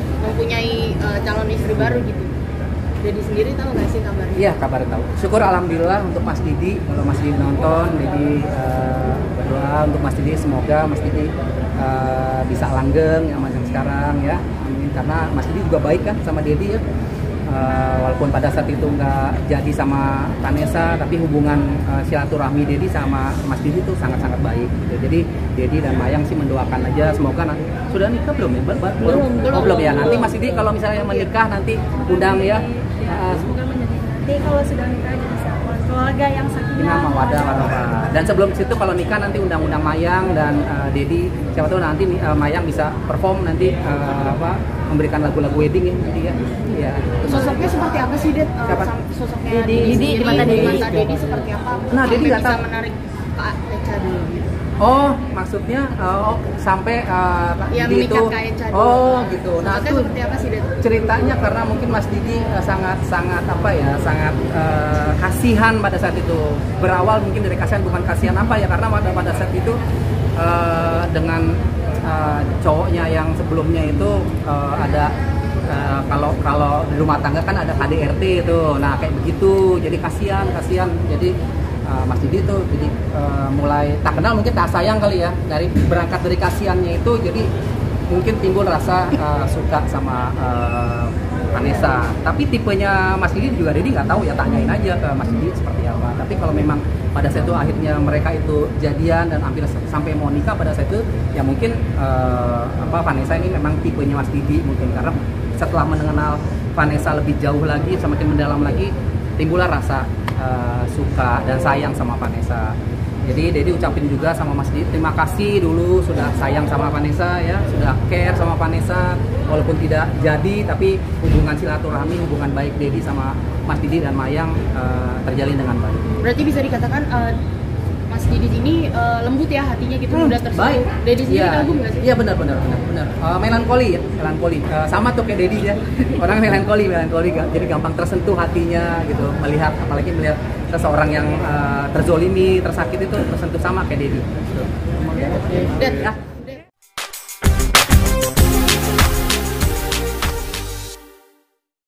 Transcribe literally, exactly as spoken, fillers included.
mempunyai uh, calon istri baru gitu. Dedi sendiri tahu nggak sih kabarnya? Iya, kabar tahu. Syukur alhamdulillah untuk Mas Didi. Kalau Mas Didi nonton, Didi uh, berdoa untuk Mas Didi, semoga Mas Didi uh, bisa langgeng yang macam sekarang ya. Amin. Karena Mas Didi juga baik kan sama Dedi ya. Uh, walaupun pada saat itu nggak jadi sama Vanessa, tapi hubungan uh, silaturahmi Dedi sama Mas Didi itu sangat-sangat baik gitu. Jadi Dedi dan Mayang sih mendoakan aja semoga nanti sudah nikah belum ya? Belum, belum, belum, belum ya. Nanti Mas Didi kalau misalnya menikah nanti undang ya. Uh, Semoga menjadi nanti kalau sudah nikah bisa keluarga yang sakinah mawaddah warahmah. Dan sebelum situ kalau nikah nanti undang-undang Mayang dan uh, Dedi, siapa tahu nanti uh, Mayang bisa perform nanti uh, apa memberikan lagu-lagu wedding ya nanti ya. Iya. Sosoknya seperti apa sih, Det? Uh, Siapa? Sosoknya Dedi, Dedi di mata Dedi. Di mata Dedi seperti apa? Nah, Dedi nggak bisa tahu. menarik Kak Echa dulu gitu. Oh, maksudnya uh, oh, sampai uh, Yang Didi itu. memikat Kak Echa dulu. Oh, gitu. Nah, Sosoknya itu seperti apa sih, Det? ceritanya karena mungkin Mas Didi uh, sangat sangat apa ya, sangat uh, kasihan pada saat itu. Berawal mungkin dari kasihan, bukan kasihan apa ya, karena pada pada saat itu uh, dengan uh, cowoknya yang sebelumnya itu uh, ada uh, kalau kalau di rumah tangga kan ada K D R T itu. Nah, kayak begitu. Jadi kasihan, kasihan. Jadi Uh, Mas Didi tuh jadi uh, mulai tak kenal mungkin tak sayang kali ya, dari berangkat dari kasihannya itu jadi mungkin timbul rasa uh, suka sama uh, Vanessa. Tapi tipenya Mas Didi juga Didi nggak tahu ya, tanyain aja ke Mas Didi seperti apa. Tapi kalau memang pada saat itu akhirnya mereka itu jadian dan hampir sampai mau nikah pada saat itu ya mungkin uh, apa Vanessa ini memang tipenya Mas Didi mungkin, karena setelah mengenal Vanessa lebih jauh lagi semakin mendalam lagi timbullah rasa Uh, suka dan sayang sama Vanessa. Jadi Dedi ucapin juga sama Mas Didi terima kasih dulu sudah sayang sama Vanessa ya, sudah care sama Vanessa walaupun tidak jadi, tapi hubungan silaturahmi, hubungan baik Dedi sama Mas Didi dan Mayang uh, terjalin dengan baik. Berarti bisa dikatakan uh, Mas Didi ini uh, lembut ya hatinya gitu, Hmm, mudah tersentuh. Dedi sendiri ya, kagum nggak sih? Iya benar benar benar benar. Uh, melankoli ya, melankoli. Uh, sama tuh kayak Dedi ya. Orang melankoli, melankoli jadi gampang tersentuh hatinya gitu. Melihat apalagi melihat seseorang yang uh, terzolimi, tersakiti itu tersentuh sama kayak Dedi. Gitu. Dan Ya.